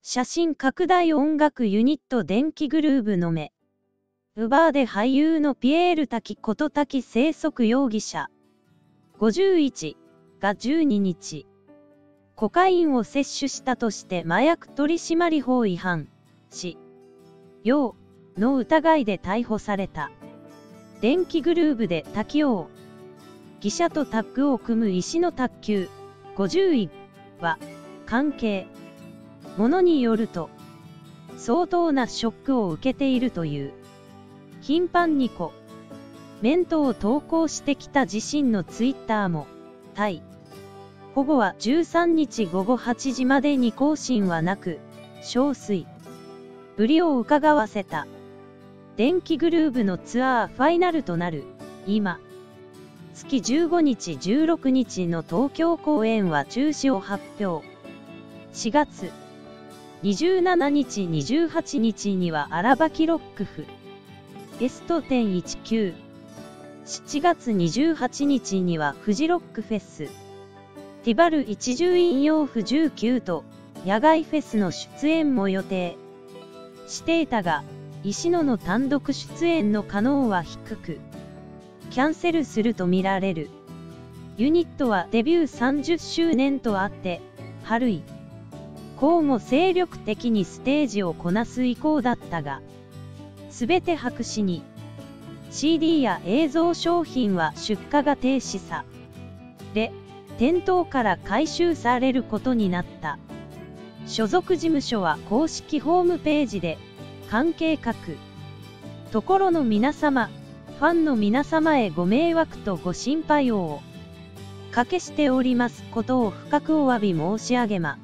写真拡大音楽ユニット電気グルーヴの目。ウバーで俳優のピエール滝こと滝生息容疑者。51が12日。コカインを摂取したとして麻薬取締法違反、使用の疑いで逮捕された。電気グルーヴで滝王。記者とタッグを組む石野卓球、50位は、関係者によると、相当なショックを受けているという。頻繁にコメントを投稿してきた自身のツイッターも、逮捕後は13日午後8時までに更新はなく、憔悴ぶりを伺わせた。電気グルーヴのツアーファイナルとなる、今、月15日16日の東京公演は中止を発表。4月27日28日には荒垣ロックフエスト1019。7月28日にはフジロックフェス。ティバル一重引用府19と野外フェスの出演も予定していたが、石野の単独出演の可能は低く、キャンセルするとみられる。ユニットはデビュー30周年とあって、春以降も精力的にステージをこなす意向だったが、すべて白紙に、CD や映像商品は出荷が停止され、店頭から回収されることになった。所属事務所は公式ホームページで、関係各ところの皆様、ファンの皆様へご迷惑とご心配をおかけしておりますことを深くお詫び申し上げます。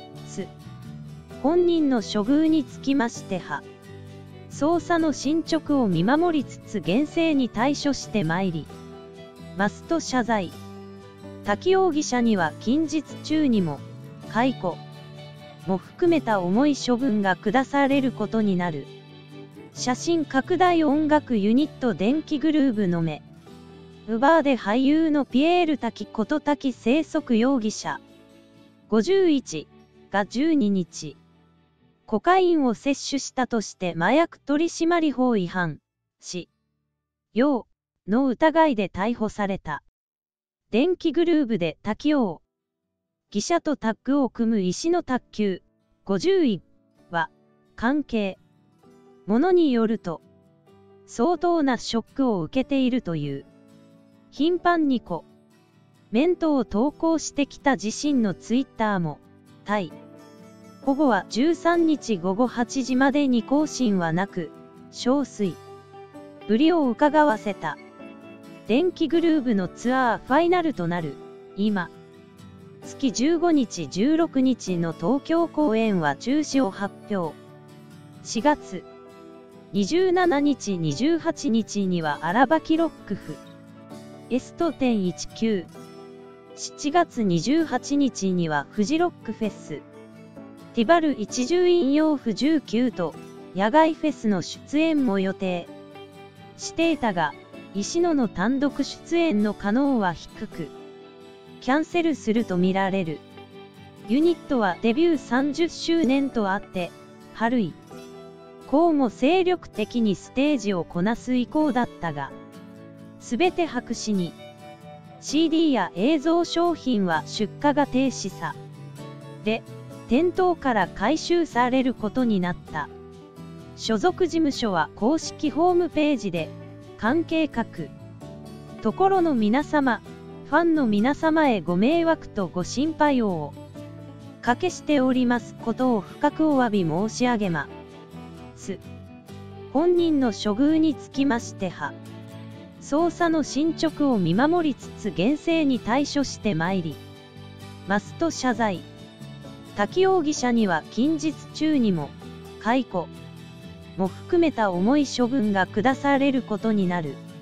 本人の処遇につきましては、捜査の進捗を見守りつつ厳正に対処してまいりますと謝罪。滝容疑者には近日中にも解雇も含めた重い処分が下されることになる。写真拡大音楽ユニット電気グルーヴの目。ウバーで俳優のピエール滝こと滝生息容疑者。51が12日。コカインを摂取したとして麻薬取締法違反、使用の疑いで逮捕された。電気グルーヴで滝王。記者とタッグを組む石野卓球、50位は、関係者によると、相当なショックを受けているという。頻繁にコメントを投稿してきた自身のツイッターも、逮捕後は13日午後8時までに更新はなく、憔悴ぶりを伺わせた。電気グルーヴのツアーファイナルとなる、今、月15日16日の東京公演は中止を発表。4月27日28日には荒垣ロックフエスト1019。7月28日にはフジロックフェス。ティバル一重引用府19と野外フェスの出演も予定していたが、石野の単独出演の可能は低く、キャンセルするとみられる。ユニットはデビュー30周年とあって、春以降も精力的にステージをこなす意向だったが、すべて白紙に、CD や映像商品は出荷が停止され、店頭から回収されることになった。所属事務所は公式ホームページで、関係各ところの皆様、ファンの皆様へご迷惑とご心配をおかけしておりますことを深くお詫び申し上げます。本人の処遇につきましては、捜査の進捗を見守りつつ厳正に対処してまいりますと謝罪。滝容疑者には近日中にも解雇も含めた重い処分が下されることになる。